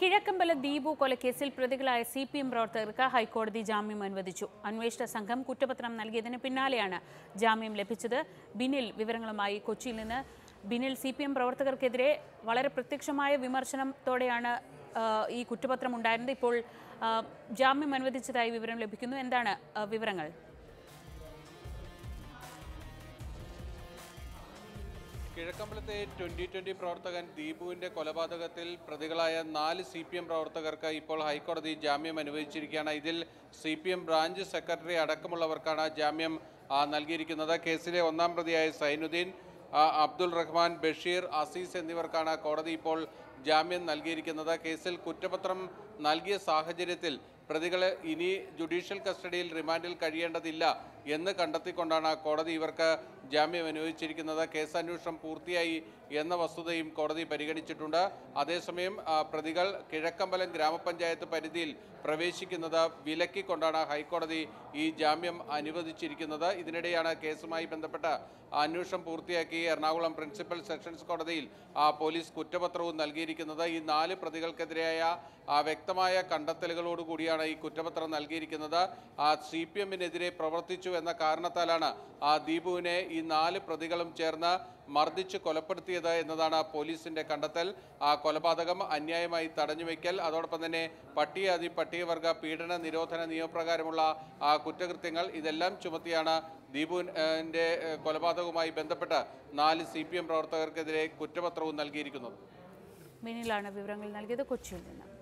കിഴക്കമ്പലം ദീപു കൊലക്കേസിൽ പ്രതികളായ CPM പ്രവർത്തകർക്ക് ഹൈക്കോടതി ജാമ്യം അനുവദിച്ചു. അന്വേഷണ സംഘം കുറ്റപത്രം നൽകിയതിന് പിന്നാലെയാണ് ജാമ്യം ലഭിച്ചത്. ബിനിൽ വിവരങ്ങളുമായി കൊച്ചിയിൽ നിന്ന്. ബിനിൽ, CPM പ്രവർത്തകർക്കെതിരെ വളരെ പ്രത്യക്ഷമായ വിമർശനത്തോടെയാണ് ഈ കുറ്റപത്രം ഉണ്ടായിരുന്നത്. ഇപ്പോൾ ജാമ്യം അനുവദിച്ചതായി വിവരം ലഭിക്കുന്നു. എന്താണ് വിവരങ്ങൾ? കിഴക്കമ്പലത്തെ 2020 പ്രവർത്തകൻ ദീപുവിന്റെ കൊലപാതകത്തിൽ പ്രതികളായ 4 CPM പ്രവർത്തകർക്ക് ഇപ്പോൾ ഹൈക്കോടതി ജാമ്യം അനുവദിച്ചിരിക്കുകയാണ്. ഇതിൽ CPM ബ്രാഞ്ച് സെക്രട്ടറി അടക്കമുള്ളവർക്കാണ് ജാമ്യം നൽകിയിരിക്കുന്നത്. കേസിലെ ഒന്നാം പ്രതിയായ സൈനുദ്ദീൻ, അബ്ദുൾ റഹ്മാൻ, ബഷീർ, അസീസ് എന്നിവർക്കാണ് കോടതി ഇപ്പോൾ ജാമ്യം നൽകിയിരിക്കുന്നത്. കേസിൽ കുറ്റപത്രം നൽകിയ സാഹചര്യത്തിൽ പ്രതികളെ ഇനി ജുഡീഷ്യൽ കസ്റ്റഡിയിൽ റിമാൻഡിൽ കഴിയേണ്ടതില്ല എന്ന് കണ്ടെത്തിക്കൊണ്ടാണ് കോടതി ഇവർക്ക് ജാമ്യം അനുവദിച്ചിരിക്കുന്നത്. കേസന്വേഷണം പൂർത്തിയായി എന്ന വസ്തുതയും കോടതി പരിഗണിച്ചിട്ടുണ്ട്. അതേസമയം പ്രതികൾ കിഴക്കമ്പലം ഗ്രാമപഞ്ചായത്ത് പരിധിയിൽ പ്രവേശിക്കുന്നത് വിലക്കിക്കൊണ്ടാണ് ഹൈക്കോടതി ഈ ജാമ്യം അനുവദിച്ചിരിക്കുന്നത്. ഇതിനിടെയാണ് കേസുമായി ബന്ധപ്പെട്ട അന്വേഷണം പൂർത്തിയാക്കി എറണാകുളം പ്രിൻസിപ്പൽ സെഷൻസ് കോടതിയിൽ പോലീസ് കുറ്റപത്രവും നൽകിയിരിക്കുന്നത്. ഈ 4 പ്രതികൾക്കെതിരായ വ്യക്തമായ കണ്ടെത്തലുകളോടുകൂടിയാണ് ഈ കുറ്റപത്രം നൽകിയിരിക്കുന്നത്. CPMനെതിരെ പ്രവർത്തിച്ചു എന്ന കാരണത്താലാണ് ദീപുവിനെ ഈ 4 പ്രതികളും ചേർന്ന് മർദ്ദിച്ച് കൊലപ്പെടുത്തിയത് എന്നതാണ് പോലീസിന്റെ കണ്ടെത്തൽ. കൊലപാതകം, അന്യായമായി തടഞ്ഞുവെക്കൽ, അതോടൊപ്പം തന്നെ പട്ടികജാതി പട്ടികവർഗ പീഡന നിരോധന നിയമപ്രകാരമുള്ള കുറ്റകൃത്യങ്ങൾ ഇതെല്ലാം ചുമത്തിയാണ് ദീപുവിന്റെ കൊലപാതകവുമായി ബന്ധപ്പെട്ട് 4 CPM പ്രവർത്തകർക്കെതിരെ കുറ്റപത്രവും നൽകിയിരിക്കുന്നത്. ബിനിലാണ് വിവരങ്ങൾ നൽകിയത് കൊച്ചിയിൽ നിന്ന്.